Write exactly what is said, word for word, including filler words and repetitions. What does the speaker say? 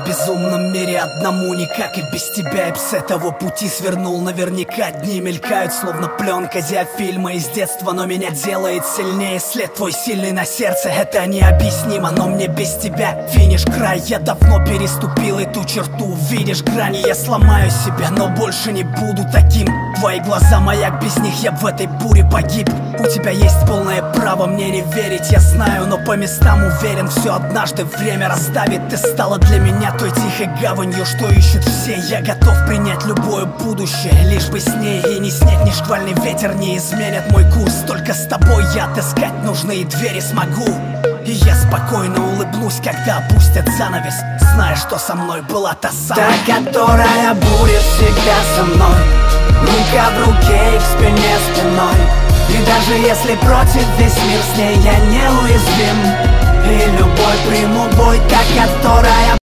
безумном мире одному никак и без тебя я б с этого пути свернул. Наверняка дни мелькают, словно пленка диафильма из детства, но меня делает сильнее след твой сильный на сердце. Это необъяснимо, но мне без тебя финиш, край. Я давно переступил эту черту, видишь грани. Я сломаю себя, но больше не буду таким. Твои глаза маяк, без них я в этой буре погиб. У тебя есть полное право мне не верить, я знаю, но по местам уверен, все однажды время расставит. Ты стала для меня той тихой гаванью, что ищут все. Я готов принять любое будущее, лишь бы с ней. И ни снег, ни шквальный ветер не изменят мой курс. Только с тобой я отыскать нужные двери смогу. И я спокойно улыбнусь, когда опустят занавес, зная, что со мной была та самая, та, которая будет всегда со мной. Рука в руке и к спине спиной. И даже если против весь мир, с ней я неуязвим. И любой приму бой, та, которая